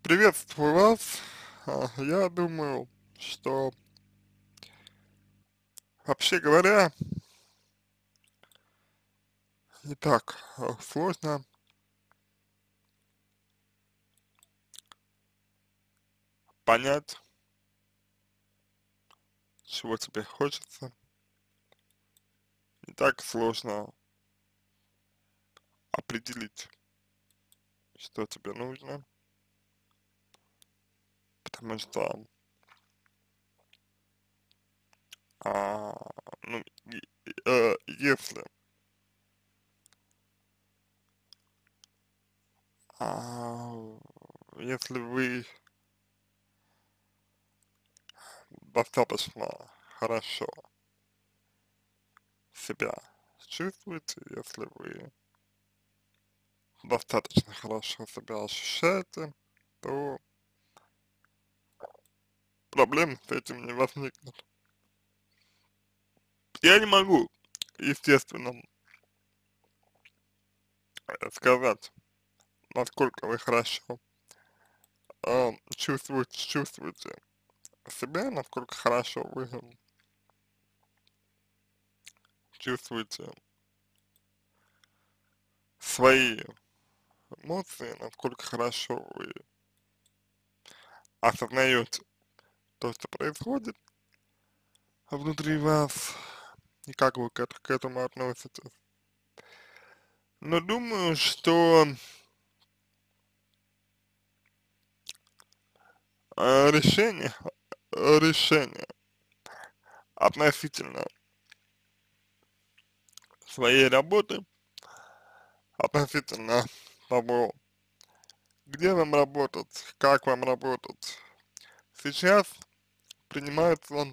Приветствую вас. Я думаю, что вообще говоря, не так сложно понять, чего тебе хочется, не так сложно определить, что тебе нужно, потому что, а, ну, если, а, если вы достаточно хорошо себя чувствуете, если вы достаточно хорошо себя ощущаете, то проблем с этим не возникнет. Я не могу, естественно, сказать, насколько вы хорошо чувствуете себя, насколько хорошо вы чувствуете свои эмоции, насколько хорошо вы осознаете то, что происходит внутри вас, и как вы к этому относитесь. Но думаю, что решение, решение относительно своей работы, относительно того, где вам работать, как вам работать, сейчас принимается он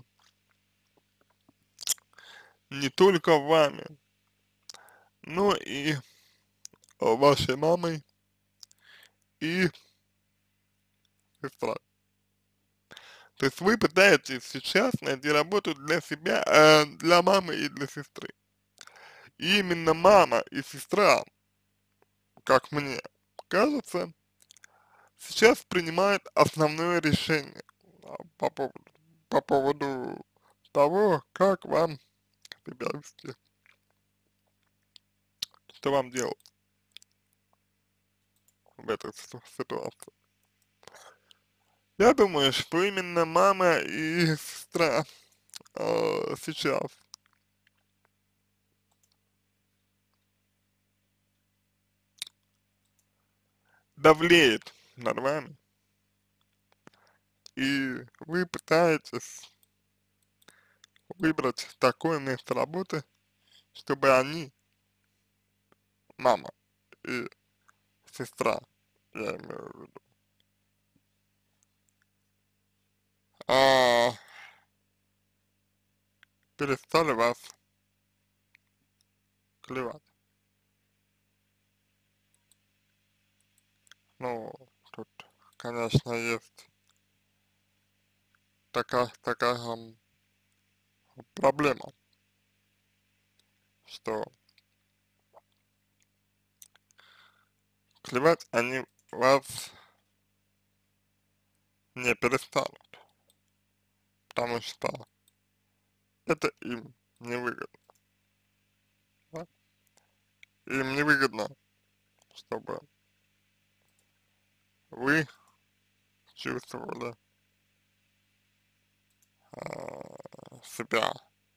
не только вами, но и вашей мамой и сестрой. То есть вы пытаетесь сейчас найти работу для себя, для мамы и для сестры. И именно мама и сестра, как мне кажется, сейчас принимают основное решение по поводу, по поводу того, как вам себя вести, что вам делать в этой ситуации. Я думаю, что именно мама и сестра сейчас давлеет над вами, и вы пытаетесь выбрать такое место работы, чтобы они, мама и сестра, я имею в виду, а, перестали вас клевать. Ну, тут, конечно, есть такая проблема, что клевать они вас не перестанут, потому что это им невыгодно, да? Им невыгодно, чтобы вы чувствовали себя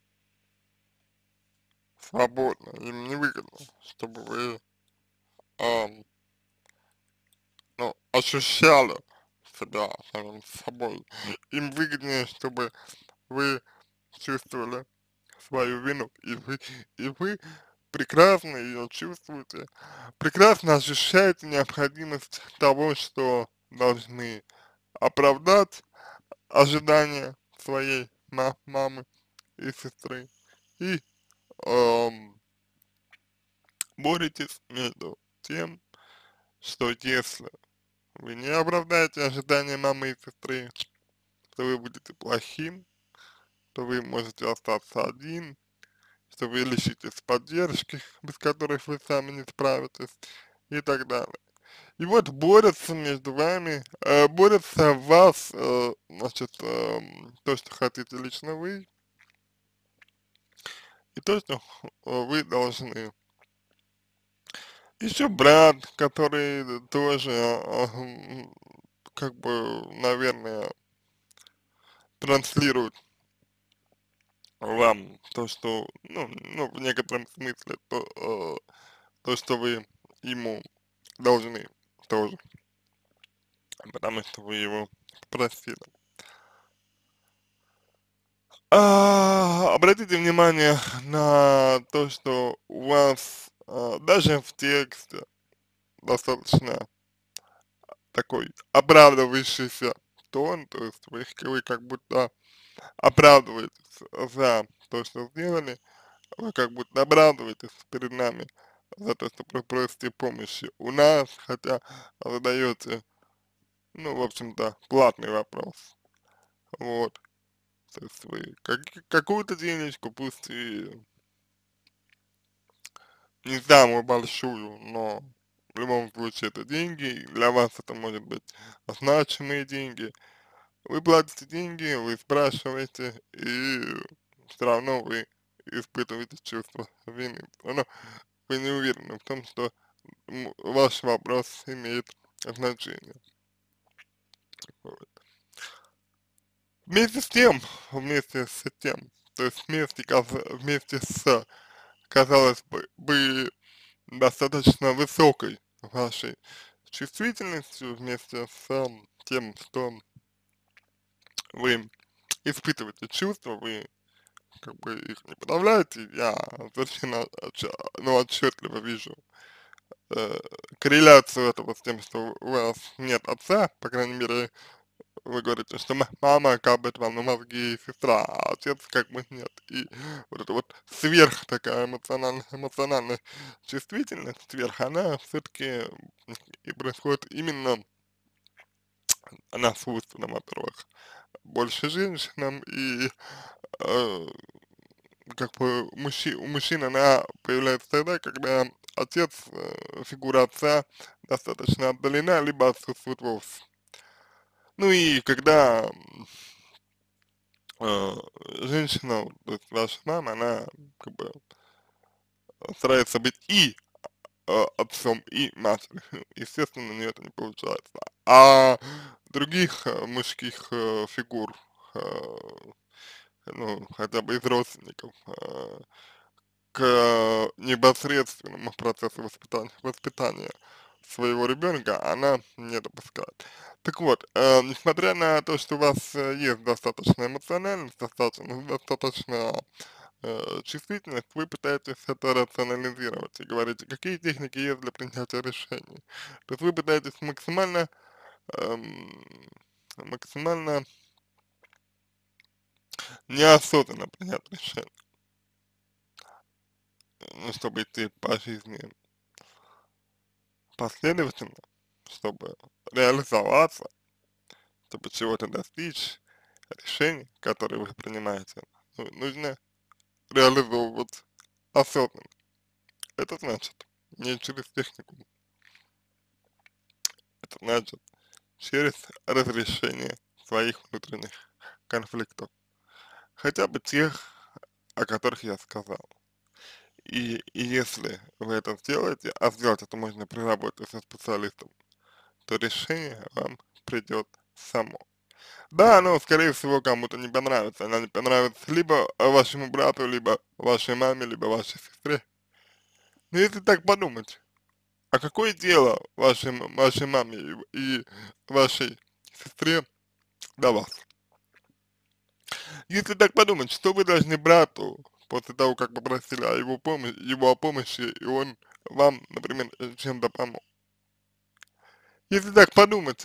свободно, им невыгодно, чтобы вы, ам, ну, ощущали себя самим собой. Им выгоднее, чтобы вы чувствовали свою вину, и вы прекрасно ее чувствуете, прекрасно ощущаете необходимость того, что должны оправдать ожидания своей мамы и сестры, и эм, боретесь между тем, что если вы не оправдаете ожидания мамы и сестры, то вы будете плохим, то вы можете остаться один, что вы лишитесь поддержки, без которых вы сами не справитесь, и так далее. И вот борются между вами, борются в вас, значит, то, что хотите лично вы, и то, что вы должны. Еще брат, который тоже, как бы, наверное, транслирует вам то, что, ну, в некотором смысле, то, что вы ему должны тоже, потому что вы его просили. Обратите внимание на то, что у вас даже в тексте достаточно такой оправдывающийся тон, то есть вы как будто оправдываетесь за то, что сделали, вы как будто оправдываетесь перед нами за то, что просите помощи у нас, хотя задаете, ну, в общем-то, платный вопрос. Вот. То есть вы какую-то денежку, пусть и не самую большую, но в любом случае это деньги, и для вас это может быть значимые деньги. Вы платите деньги, вы спрашиваете, и все равно вы испытываете чувство вины. Всё равно вы не уверены в том, что ваш вопрос имеет значение. Вот. Вместе с тем, то есть вместе с, казалось бы, достаточно высокой вашей чувствительностью, вместе с тем, что вы испытываете чувства, вы как бы их не подавляете, я совершенно ну, отчетливо вижу э, корреляцию этого с тем, что у вас нет отца, по крайней мере, вы говорите, что мама капает вам на мозги и сестра, а отец как бы нет. И вот эта вот сверх такая эмоциональная чувствительность, сверх, она все-таки и происходит именно, она свойственна, во-первых, больше женщинам, и э, как бы у мужчин она появляется тогда, когда отец, фигура отца достаточно отдалена, либо отсутствует вовсе. Ну и когда э, женщина, то есть ваша мама, она как бы старается быть и отцом, и матерью. Естественно, у нее это не получается. А других мужских фигур, э, ну, хотя бы из родственников, к непосредственному процессу воспитания своего ребенка она не допускает. Так вот, несмотря на то, что у вас есть достаточно эмоциональность, достаточно чувствительность, вы пытаетесь это рационализировать и говорите, какие техники есть для принятия решений. То есть вы пытаетесь эм, максимально неосознанно принять решение, ну, чтобы идти по жизни последовательно, чтобы реализоваться, чтобы чего-то достичь, решений, которые вы принимаете, ну, нужно реализовывать осознанно. Это значит не через технику, это значит через разрешение своих внутренних конфликтов, хотя бы тех, о которых я сказал. И если вы это сделаете, а сделать это можно при работе со специалистом, то решение вам придет само. Да, оно, скорее всего, кому-то не понравится. Она не понравится либо вашему брату, либо вашей маме, либо вашей сестре. Но если так подумать, а какое дело вашей маме и вашей сестре до вас? Если так подумать, что вы должны брату после того, как попросили его о помощи, и он вам, например, чем-то помог? Если так подумать,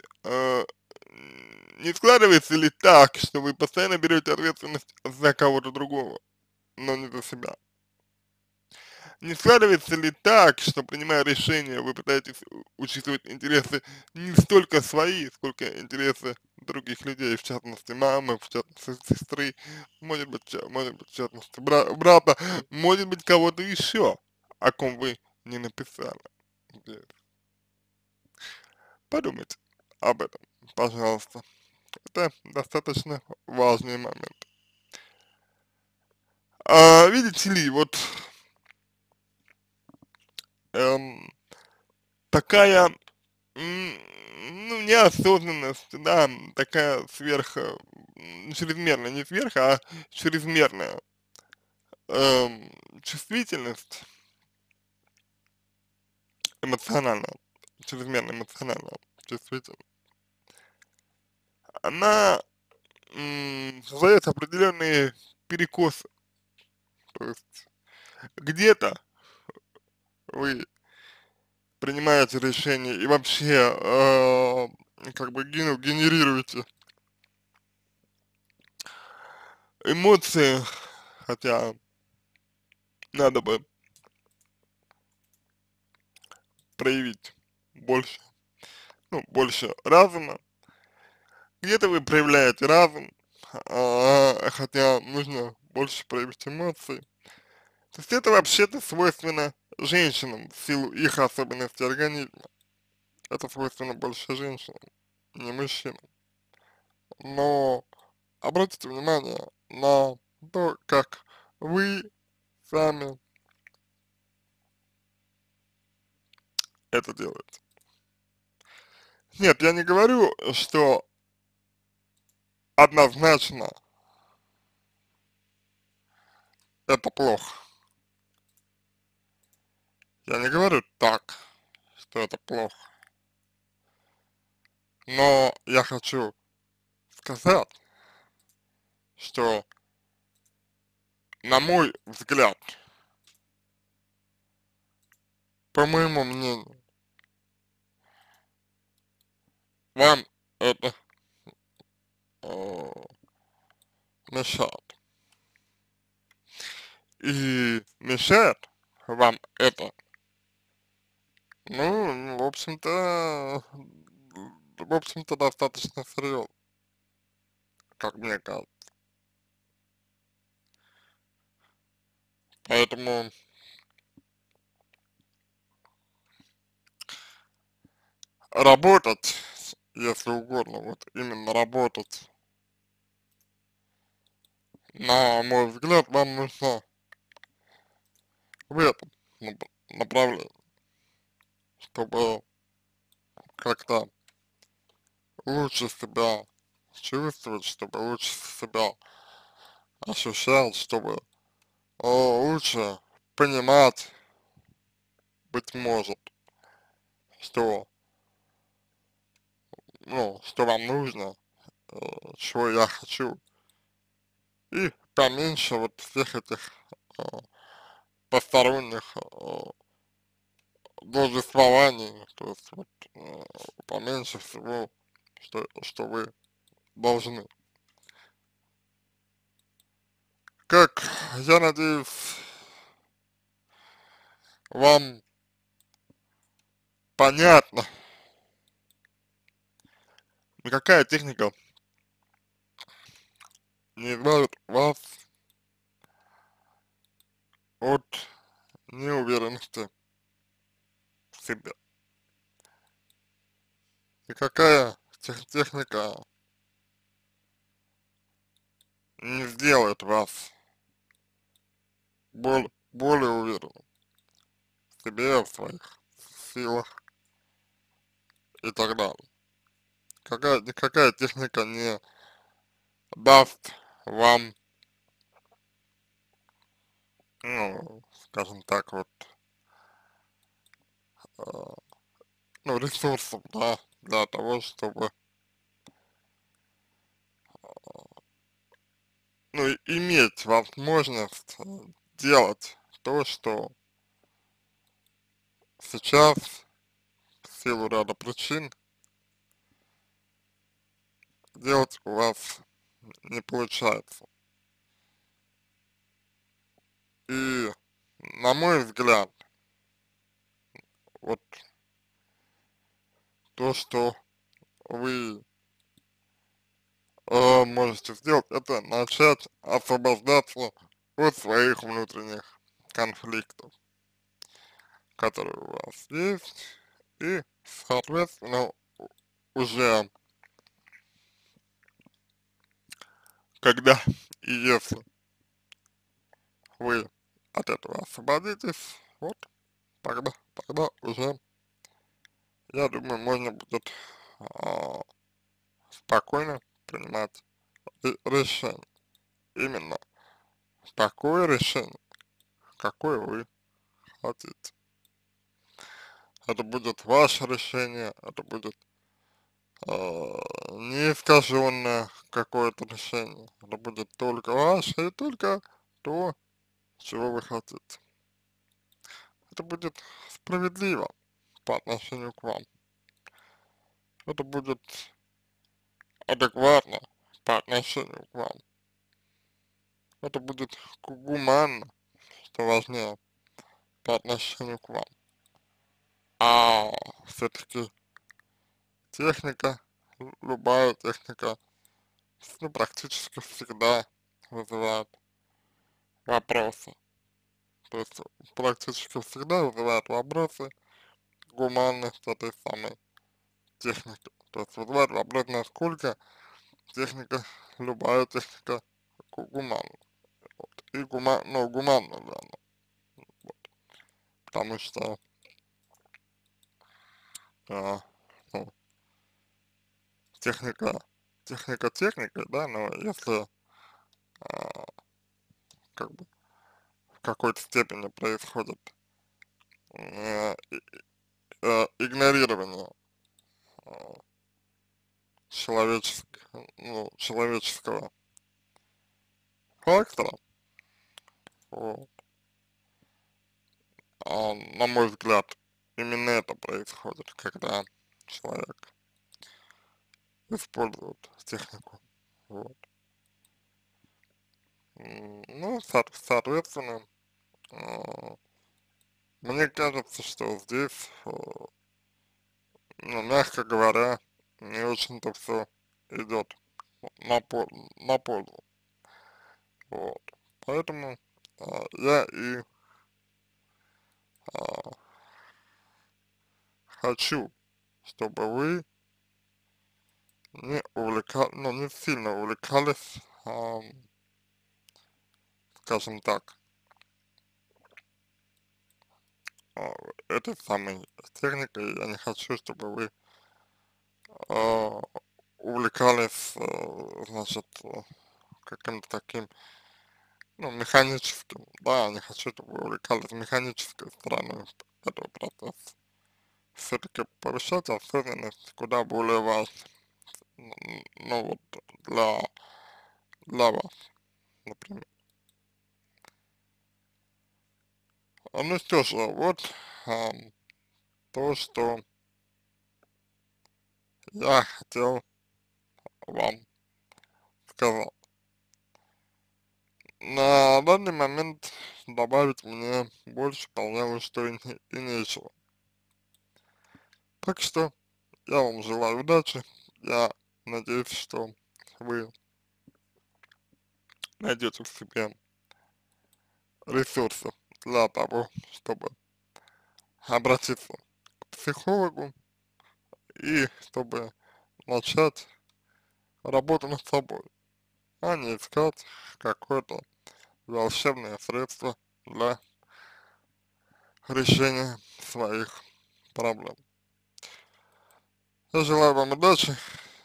не складывается ли так, что вы постоянно берете ответственность за кого-то другого, но не за себя? Не складывается ли так, что, принимая решения, вы пытаетесь учитывать интересы не столько свои, сколько интересы других людей, в частности мамы, в частности сестры, может быть в частности брата, может быть кого-то еще, о ком вы не написали здесь. подумайте об этом, пожалуйста. Это достаточно важный момент. Видите ли, вот эм, такая, ну, неосознанность, да, такая чрезмерная, не сверх, а чрезмерная эм, чувствительность эмоциональная, чрезмерно эмоциональная чувствительность, она создает определенные перекосы. То есть где-то вы принимаете решение и вообще как бы генерируете эмоции, хотя надо бы проявить больше, ну, больше разума. Где-то вы проявляете разум, хотя нужно больше проявить эмоции. То есть это вообще-то свойственно женщинам в силу их особенностей организма. Это свойственно больше женщинам, не мужчинам. Но обратите внимание на то, как вы сами это делаете. Нет, я не говорю, что однозначно это плохо. Я не говорю так, что это плохо. Но я хочу сказать, что, на мой взгляд, по моему мнению, вам это э, мешает. И мешает вам это, ну, в общем-то, достаточно серьезно, как мне кажется. Поэтому работать, если угодно, вот именно работать, на мой взгляд, вам нужно в этом направлении, чтобы как-то лучше себя чувствовать, чтобы лучше себя ощущать, чтобы лучше понимать, быть может, что, ну, что вам нужно, чего я хочу, и поменьше вот всех этих э, посторонних должествований, то есть вот поменьше всего, что вы должны. Как, я надеюсь, вам понятно, никакая техника не избавит вас от неуверенности в себе. Никакая техника не сделает вас более уверенным в себе, в своих силах и так далее. Никакая техника не даст вам, ну, скажем так, вот, э, ну, ресурсов, да, для того, чтобы, ну, иметь возможность делать то, что сейчас в силу ряда причин делать у вас не получается. И, на мой взгляд, вот то, что вы можете сделать, это начать освобождаться от своих внутренних конфликтов, которые у вас есть, и, соответственно, уже когда и если вы от этого освободитесь, вот тогда уже, я думаю, можно будет а, спокойно принимать решение. Именно такое решение, какое вы хотите. Это будет ваше решение, это будет не искаженное какое-то решение. Это будет только ваше и только то, чего вы хотите. Это будет справедливо по отношению к вам. Это будет адекватно по отношению к вам. Это будет гуманно, что важнее, по отношению к вам. А все-таки техника, любая техника, ну, практически всегда вызывает вопросы. То есть практически всегда вызывает вопросы гуманность этой самой техники. То есть вызывает вопрос, насколько техника, любая техника гуманна. Вот. И гуманна ли она. Вот. Потому что, а, ну, техника, техника техникой, да, но если а, как бы в какой-то степени происходит э, игнорирование э, человеческого фактора, вот, на мой взгляд, именно это происходит, когда человек использует технику, вот. Ну, соответственно, э, мне кажется, что здесь, ну, мягко говоря, не очень-то все идет на пользу, вот. Поэтому я и а, хочу, чтобы вы не сильно увлекались, скажем так, а, этой самой техникой. Я не хочу, чтобы вы а, увлекались, значит, каким-то таким, ну, механическим, да, я не хочу, чтобы вы увлекались механической стороной этого процесса. Все-таки повышать осознанность куда более важно, ну, вот, для вас, например. Ну что ж, вот то, что я хотел вам сказать. На данный момент добавить мне больше, пожалуй, что и нечего. Так что я вам желаю удачи. Я надеюсь, что вы найдете в себе ресурсы для того, чтобы обратиться к психологу и чтобы начать работу над собой, а не искать какое-то волшебное средство для решения своих проблем. Я желаю вам удачи,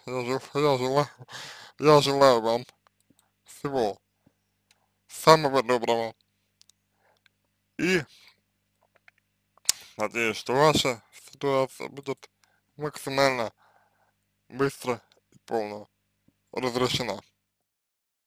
я желаю вам всего самого доброго и надеюсь, что ваша ситуация будет максимально быстро и полно разрешена.